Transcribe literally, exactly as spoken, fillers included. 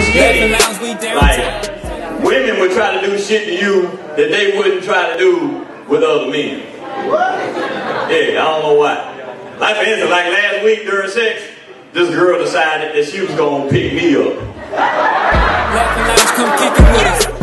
skinny. Like, women would try to do shit to you that they wouldn't try to do with other men. Yeah, I don't know why. Like, for instance, like last week during sex, this girl decided that she was gonna pick me up. Come kick it with us.